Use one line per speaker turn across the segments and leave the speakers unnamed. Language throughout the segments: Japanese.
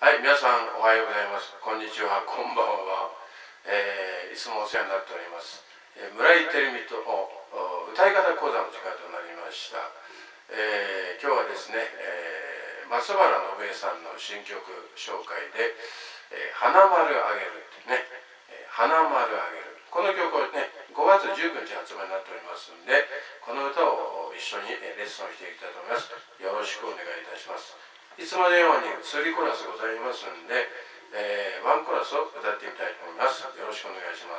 はい、皆さんおはようございます。こんにちは、こんばんは。いつもお世話になっております。村井照美と歌い方講座の時間となりました。今日はですね、松原信恵さんの新曲紹介で「花丸あげる」ってね、花丸あげる。この曲をね、5月19日発売になっておりますので、この歌を一緒にレッスンをしていきたいと思います。よろしくお願いいたします。いつものように3コーラスございますので、1コーラスを歌ってみたいと思います。よろしくお願いします。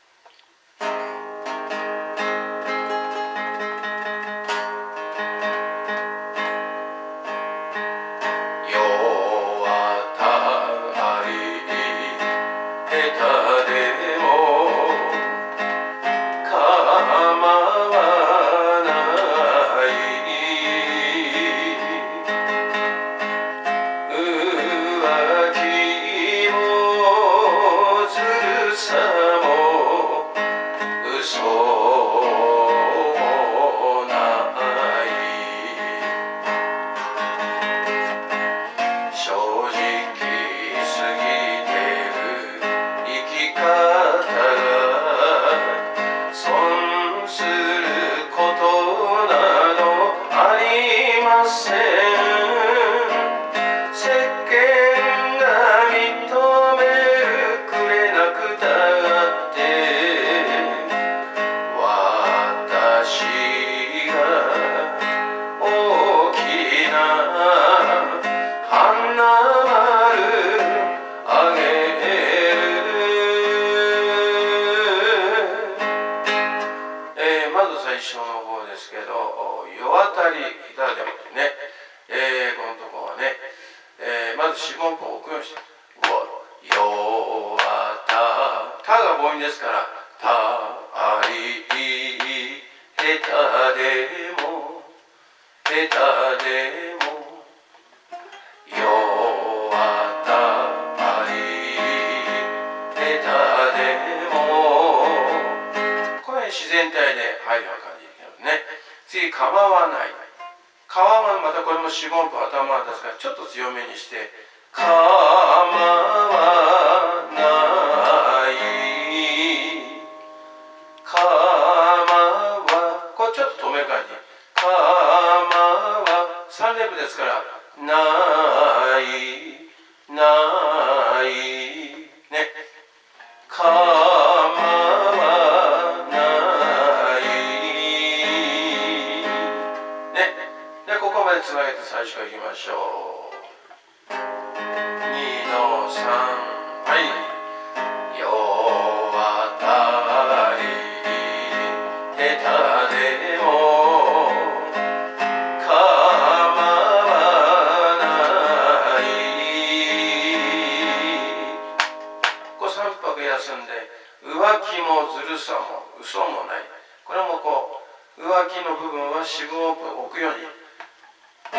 最初の方ですけど、世渡りいたでもってね、このとこはね、まず四分音符を置くようにして、世渡たが母音ですから、たありへたでもへたでも世渡りへたでも、これ自然体で入るような感じですね。次、構わない。構わまたこれも四分音符頭ですから、ちょっと強めにして、構わない。構わ、これちょっと止める感じ。構わ、3連符ですから、ない、ない、ね。構わないね。でここまでつなげて最初からいきましょう。2の3、はい。世渡りへたでも構わない。こう3拍休んで、浮気もずるさも嘘もない。これもこう浮気の部分は四分音符を置くように、浮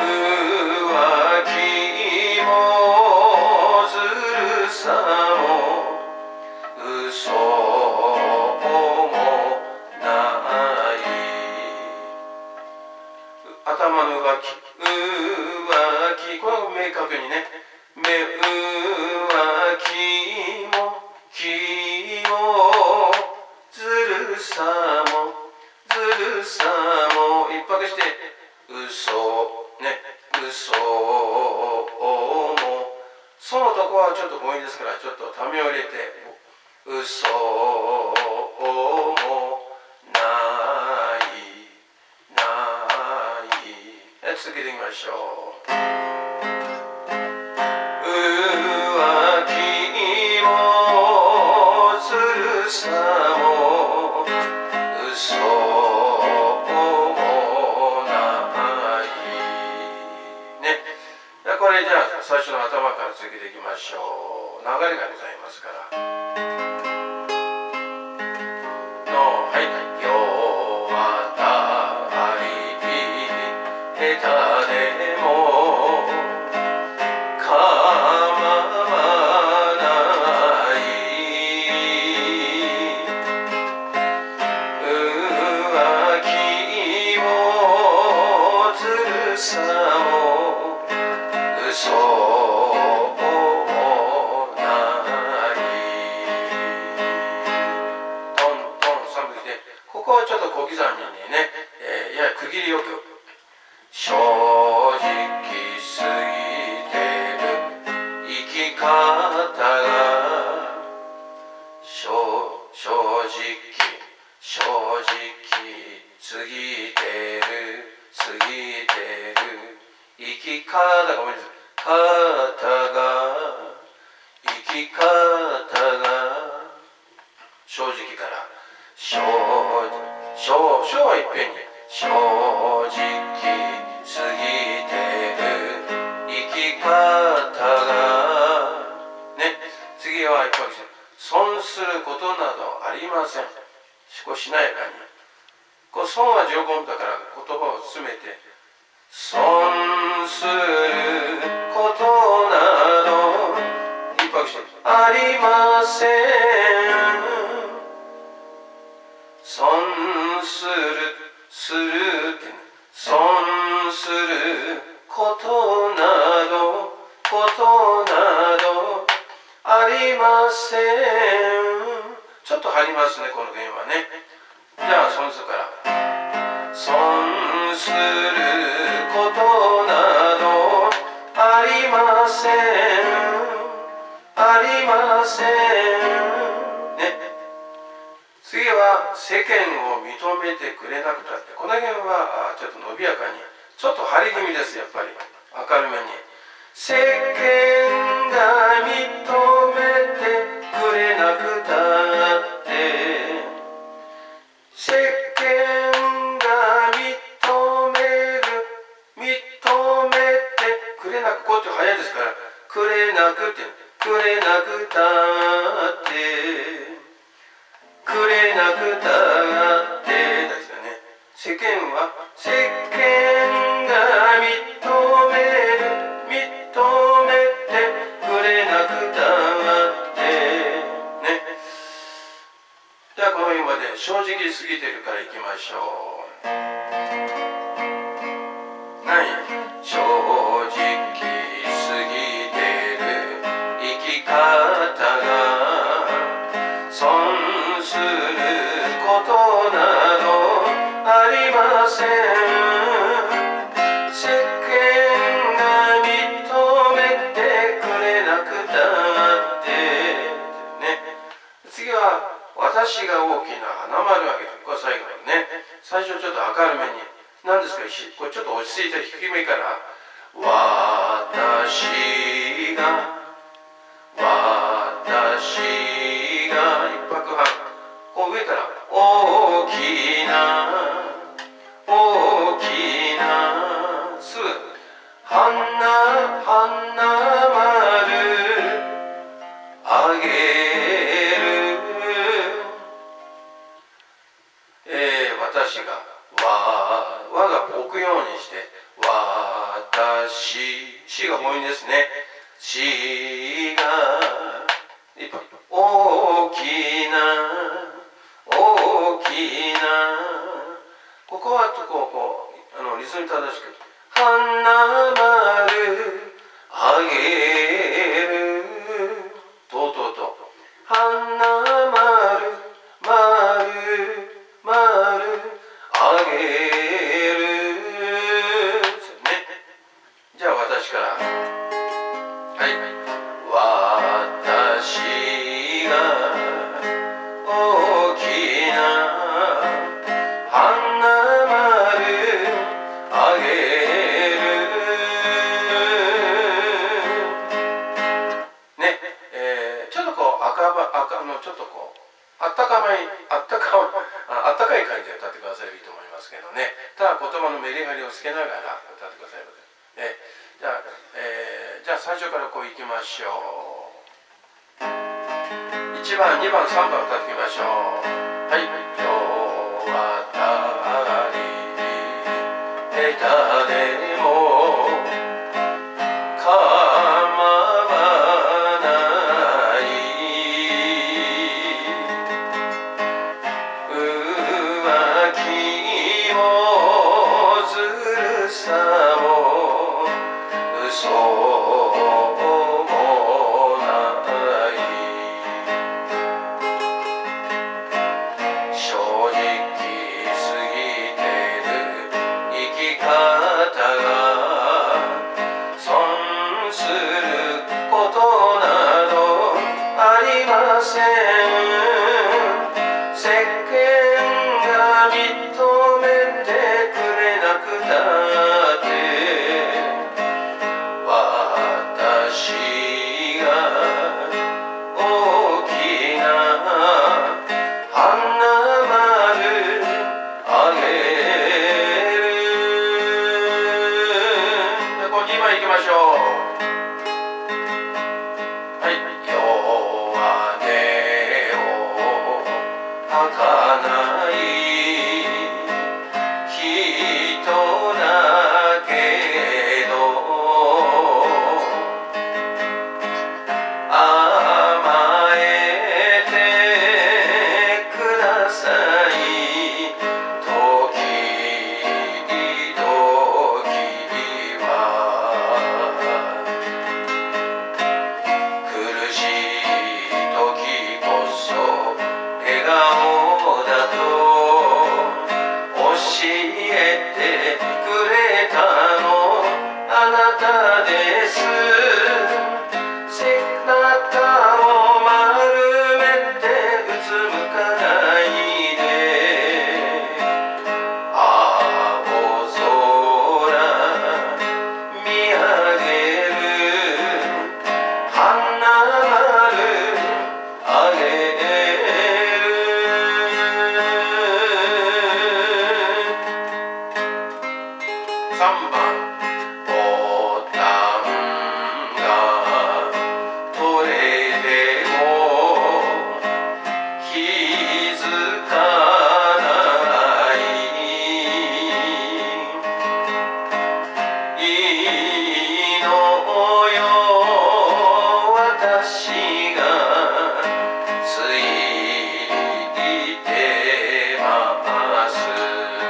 気もずるさも嘘もない。頭の浮気、これを明確にね、浮気も気もずるさもずるさも一泊して、嘘ね、嘘も、そのとこはちょっと母音ですから、ちょっとためを入れて、嘘もない、ない。続けていきましょう。浮気もずるさも嘘もないね。これじゃあ最初の頭から続けていきましょう。流れがございますから。の、はい。世渡りへたでも構わない。浮気もずるさも嘘が正直過ぎてる生き方がごめんなさい生き方が正直から正はいっぺんに正直過ぎてる生き方がね、次は一般です。損することなどありません。しなやかに。こう損は上根だから言葉を詰めて損することなど一泊してありません。損するって損することなどありません。ちょっと入りますね、この弦はね。じゃあ損するから損することなどありませんね。次は世間を認めてくれなくたって、この辺はちょっと伸びやかに、ちょっと張り気味です。やっぱり明るめに世間が認めてくれなくたって世間が認めてくれなく、こうって早いですからくれなくたってですよね。世間が認めてくれなくたってね。じゃあこの辺まで正直すぎてるからいきましょう。正直すぎてる生き方が損することなどありません。世間が認めてくれなくたってね。次は私が大きな花丸をあげる。これ最後のね。最初ちょっと明るめに。何ですか、これちょっと落ち着いた低めから私が一拍半、こう上から大きなす花丸あげる、私が和が置くようにしてしが母音ですね。しが大きなここはこうリズム正しく花丸あげると花丸あげるね。じゃあ私からはい。私が大きな花丸あげるね。ちょっとこうちょっとこうあったかい感じで歌ってくださるといいと思いますけどね。ただ言葉のメリハリをつけながら歌ってくださいので、ね。じゃあ最初からこういきましょう。1番2番3番歌ってきましょう。はい。世渡り下手でも構わない浮気もずるさも嘘もない正直すぎてる生き方ません。世間が認めてくれなくたって私が大きな花丸あげる。この2番いきましょう。はい、弱音を吐かない人だけど甘えてください。時々は苦しい時こそ笑顔だと教えてくれたのあなたです。背中を丸めてうつむかないで青空見上げる花丸あげる。3番ボタンが取れても気づかないいいのよ私がついてます。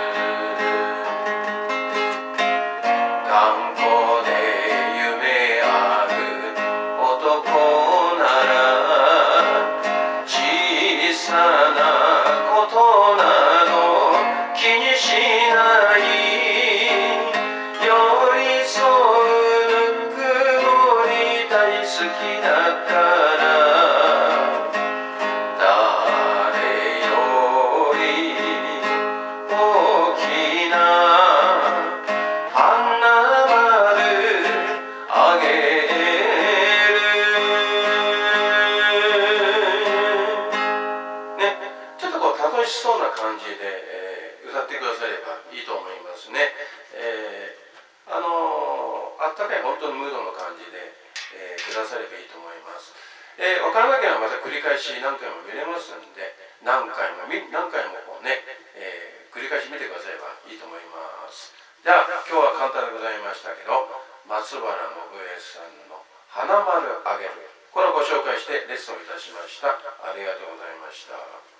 頑固で夢ある男なら小さなことなど気にしない寄り添うぬくもり大好きだから誰より大きな花丸あげる。ね、ちょっとこう楽しそうな感じで、歌ってくださればいいと思いますね。あったかい本当にムードの感じで、くださればいいと思います。わからなければまた繰り返し何回も見れますんで、何回もこうね、繰り返し見てくださればいいと思います。じゃあ今日は簡単でございましたけど、松原信江さんの「花丸あげる」これをご紹介してレッスンをいたしました。ありがとうございました。